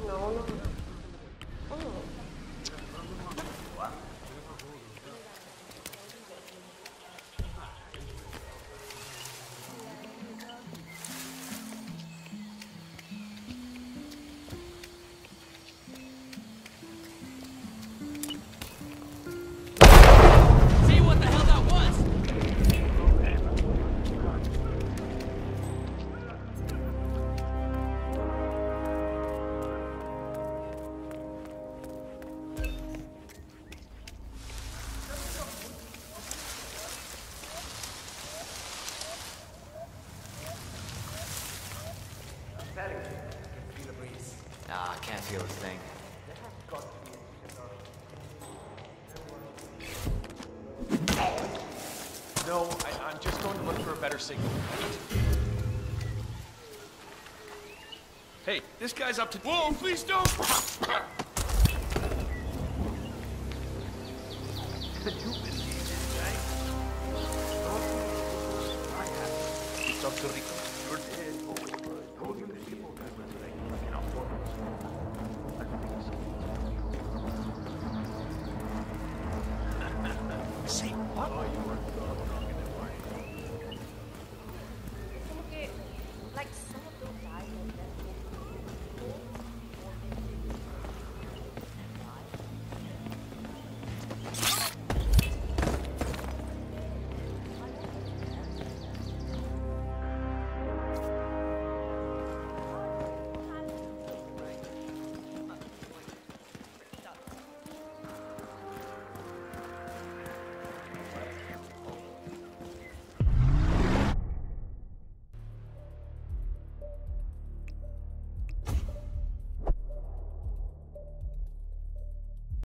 No, no. Oh. See what the hell that was? Nah, I can't feel a thing. No, I'm just going to look for a better signal. Hey, this guy's up to— Whoa, please don't! Say what?